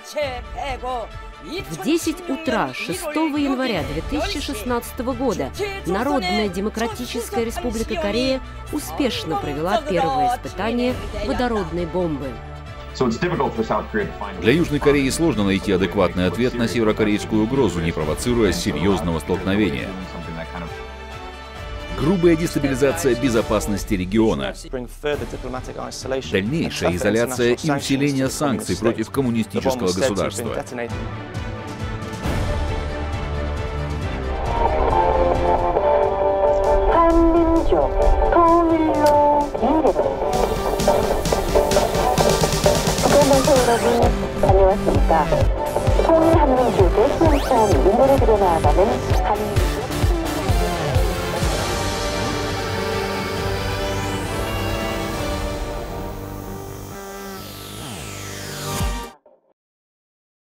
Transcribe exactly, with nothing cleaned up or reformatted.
В десять утра шестого января две тысячи шестнадцатого года Народная Демократическая Республика Корея успешно провела первое испытание водородной бомбы. Для Южной Кореи сложно найти адекватный ответ на северокорейскую угрозу, не провоцируя серьезного столкновения. Грубая дестабилизация безопасности региона, дальнейшая изоляция и усиление санкций против коммунистического государства. 여러분, 다녀왔습니다. 통일한민족의 수용성 윤회를 그려나가는 한